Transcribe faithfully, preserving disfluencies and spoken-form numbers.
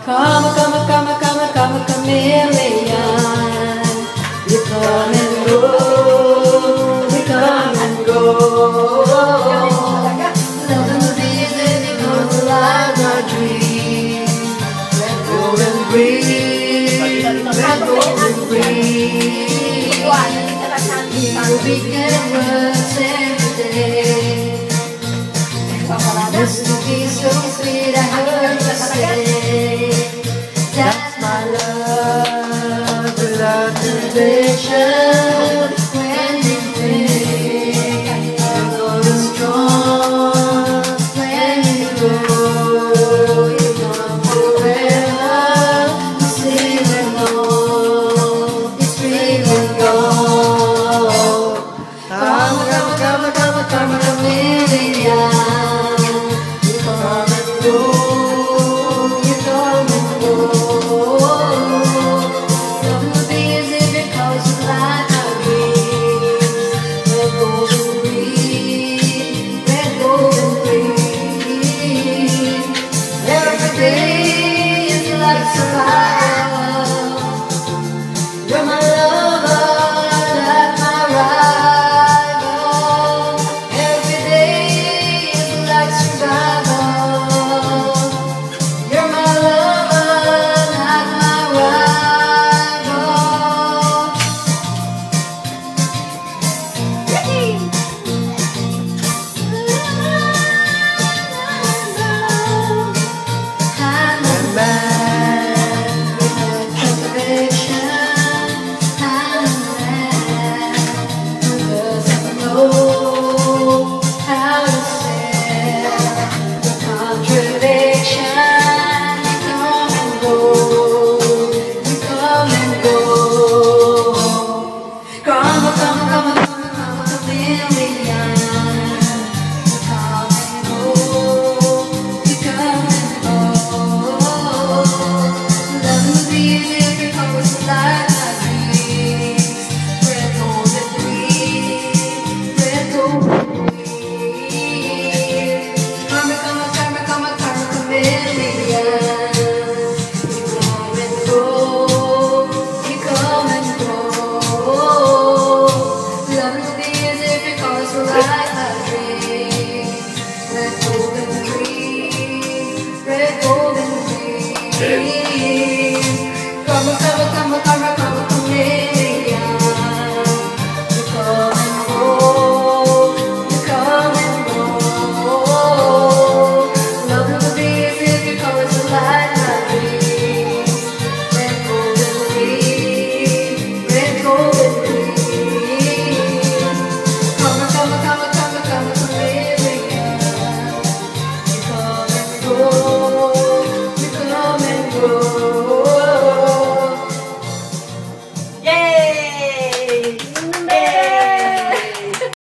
Come, come, come, come, come, chameleon. You come and go, you come and go. Nothing to be easy because life's our dream. Red, gold, and green, red, gold, and green. You begin words every day. Used to be so sweet, I heard you say. That's my love, without condition. When you think you're going strong, when you go, you come forever. You sing along, it's really gone. Come, come, come, come, come, chameleon. You're my lover, not my rival. Every day is like survival. You're my lover, not my rival. I'm a man with a contradiction. I'm a man because I know how to sell the contradiction. You come and go, you come and go. Come, come, come, come, come, chameleon. You come and go, you come and go. Nothing be easy because life I dreams. Red, gold, and green, red, gold, and green. Come, come, come, come, come, chameleon. You come and go, you come and go. Nothing be easy because life I dreams. Red, gold, and green, red, gold, and green. Come, come, come, come, come.